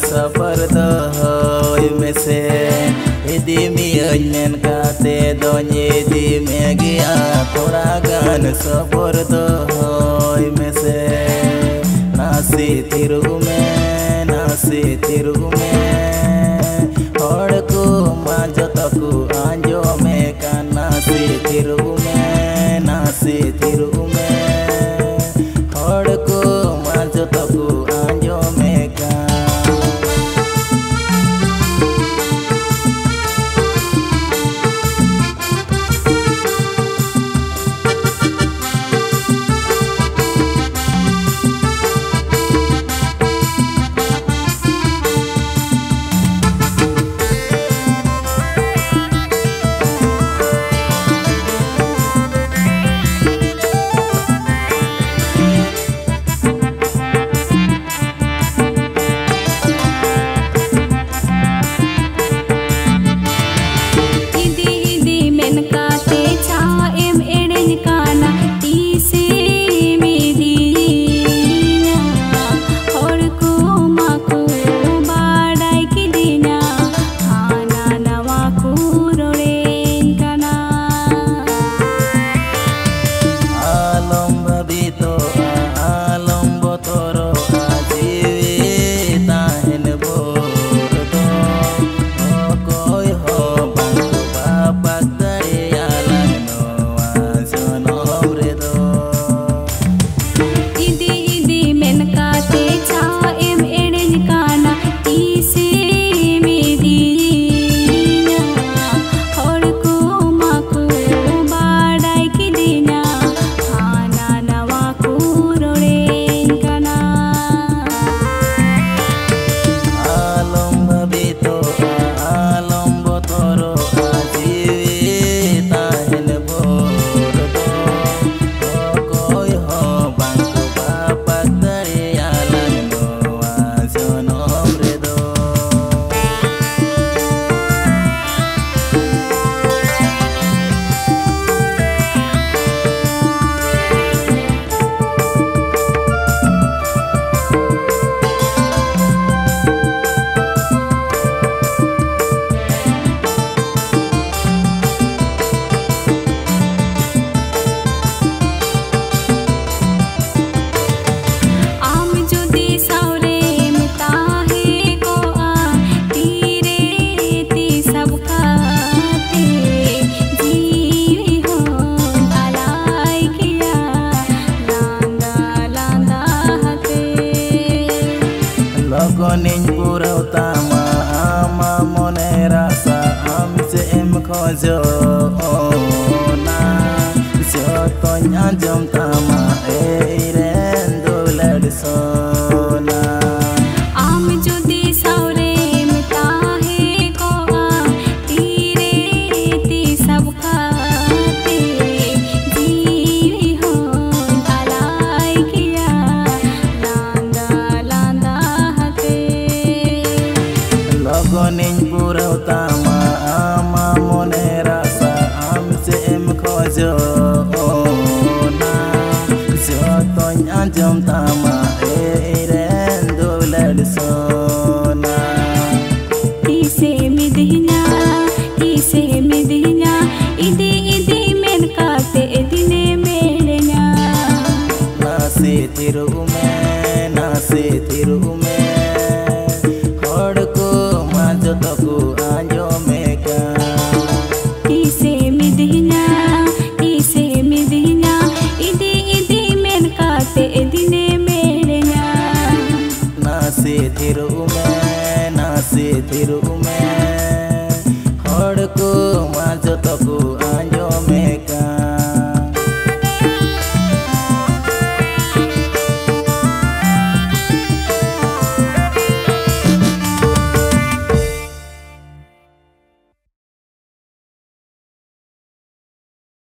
सफर दहय मेसे इदी मियन काते दोnye di megia थोड़ा गान सफर दहय मेसे नासी तिरु में हड़ को माजतकु आंजो में का नासी तिरु में हड़ को माजतकु आंजो में का Goning pura utama ama mone rasa amse em khojo na siotonya jom tama eiren dolad sona am jodi saure mita he ko tire ti sab khate jeevi ho alai kiya landa Goning pura utama ama mone rasa amse em khojo na siotonya jom tama eiren dolad sona ise midhinya idi men kate edine melenya nasi tiru